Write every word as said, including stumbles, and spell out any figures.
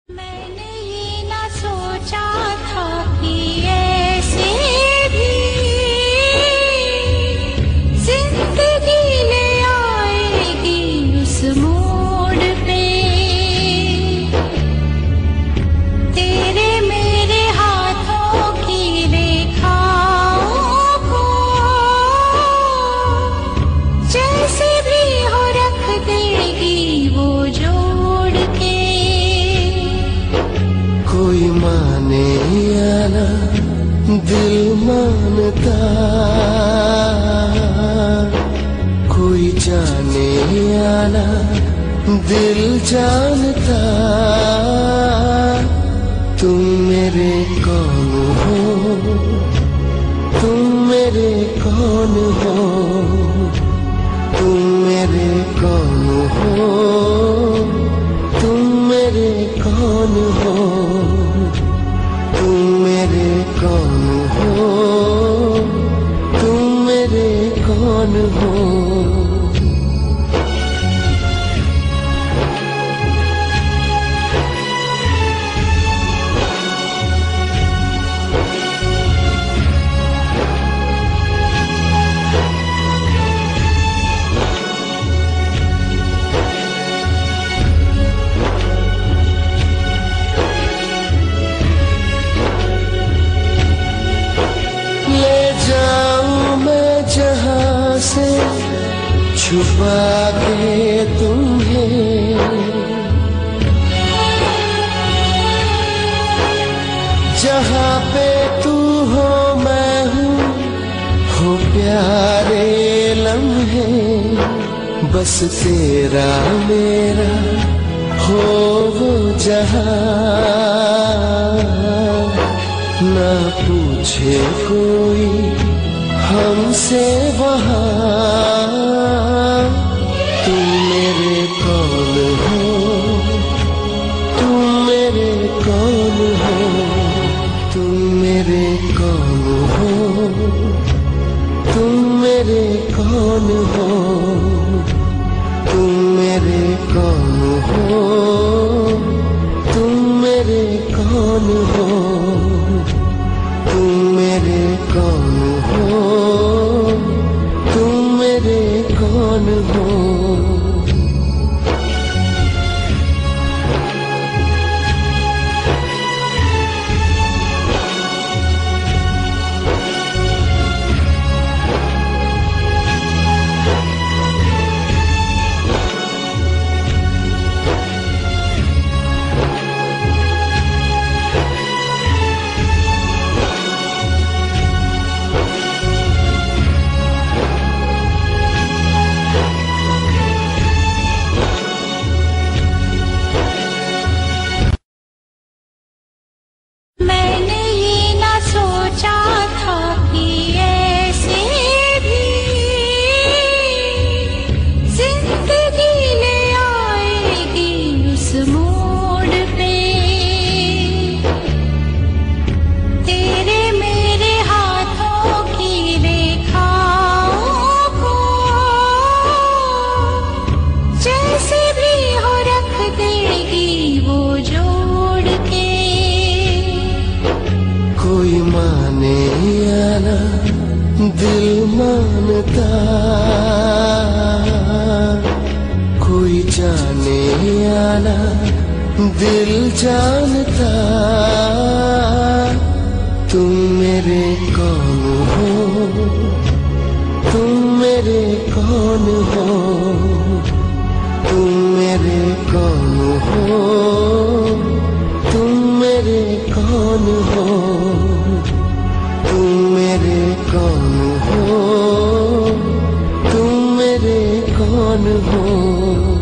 मैंने ये ना सोचा था कि ऐसे भी जिंदगी ले आएगी उस मोड़ पे। तेरे मेरे हाथों की रेखाओं को जैसे भी हो रख देगी वो जोड़ के। कोई माने या ना दिल मानता, कोई जाने या ना दिल जानता। तुम मेरे कौन हो, तुम मेरे कौन हो, तुम मेरे कौन हो, तुम मेरे कौन हो, तुम मेरे कौन हो, तुम मेरे कौन हो। से छुपा के तुम्हें, जहाँ पे तू हो मैं हूँ, हो प्यारे लम्हे। बस तेरा मेरा हो वो जहाँ, ना पूछे कोई हमसे वहाँ। तुम मेरे कौन हो, तुम मेरे कौन हो, तुम मेरे कौन हो, तुम मेरे कौन हो, तुम मेरे कौन हो, तुम मेरे कौन हो, तुम मेरे कौन हो, तुम मेरे कौन हो। मैंने ये ना सोचा था कि ऐसे भी जिंदगी ले आएगी उस मोड़ पे। तेरे मेरे हाथों की रेखाओं को जैसे भी हो रख देगी वो जोड़ के। कोई माने या ना दिल मानता, कोई जाने या ना दिल जानता। तुम मेरे कौन हो, तुम मेरे कौन हो, तुम मेरे कौन हो, तुम मेरे कौन हो, तुम मेरे कौन हो, तुम मेरे कौन हो।